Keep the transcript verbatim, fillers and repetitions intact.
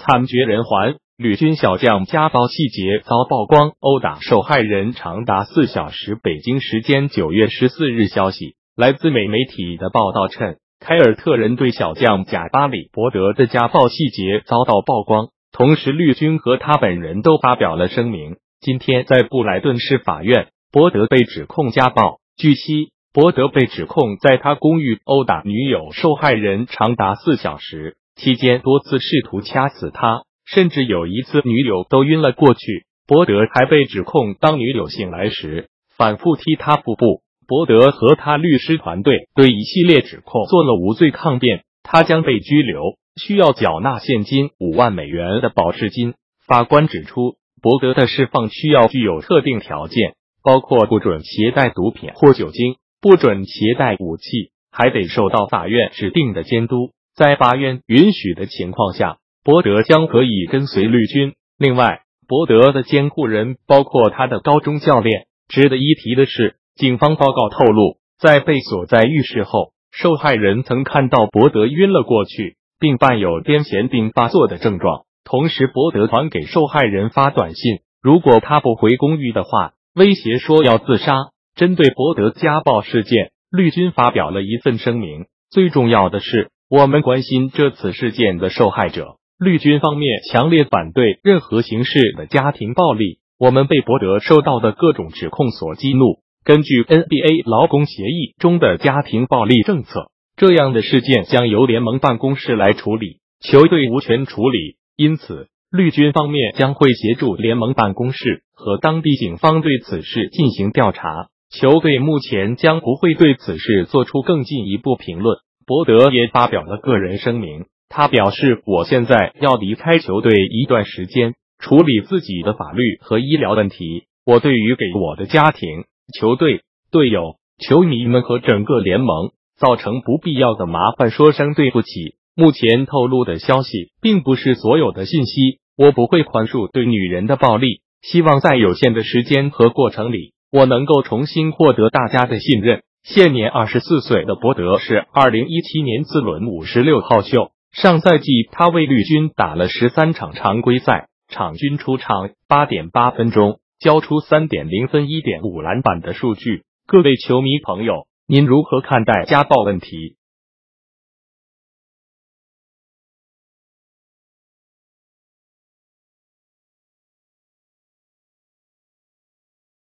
惨绝人寰，绿军小将家暴细节遭曝光，殴打受害人长达四小时。北京时间九月十四日消息，来自美媒体的报道称，凯尔特人队小将贾巴里·伯德的家暴细节遭到曝光，同时绿军和他本人都发表了声明。今天在布莱顿市法院，伯德被指控家暴。据悉，伯德被指控在他公寓殴打女友受害人长达四小时，期间多次试图掐死他，甚至有一次女友都晕了过去。伯德还被指控当女友醒来时反复踢他腹部。伯德和他律师团队对一系列指控做了无罪抗辩，他将被拘留，需要缴纳现金五万美元的保释金。法官指出，伯德的释放需要具有特定条件，包括不准携带毒品或酒精，不准携带武器，还得受到法院指定的监督。在法院允许的情况下，伯德将可以跟随绿军。另外，伯德的监护人包括他的高中教练。值得一提的是，警方报告透露，在被锁在浴室后，受害人曾看到伯德晕了过去，并伴有癫痫病发作的症状。同时，伯德还给受害人发短信，如果他不回公寓的话，威胁说要自杀。针对伯德家暴事件，绿军发表了一份声明。最重要的是，我们关心这次事件的受害者。绿军方面强烈反对任何形式的家庭暴力。我们被伯德受到的各种指控所激怒。根据 N B A 劳工协议中的家庭暴力政策，这样的事件将由联盟办公室来处理，球队无权处理。因此，绿军方面将会协助联盟办公室和当地警方对此事进行调查。球队目前将不会对此事做出更进一步评论。伯德也发表了个人声明，他表示，我现在要离开球队一段时间，处理自己的法律和医疗问题。我对于给我的家庭、球队、队友、球迷们和整个联盟造成不必要的麻烦说声对不起。目前透露的消息并不是所有的信息，我不会宽恕对女人的暴力，希望在有限的时间和过程里，我能够重新获得大家的信任。现年二十四岁的伯德是二零一七年次轮五十六号秀，上赛季他为绿军打了十三场常规赛，场均出场 八点八分钟，交出 三点零分 一点五篮板的数据。各位球迷朋友，您如何看待家暴问题？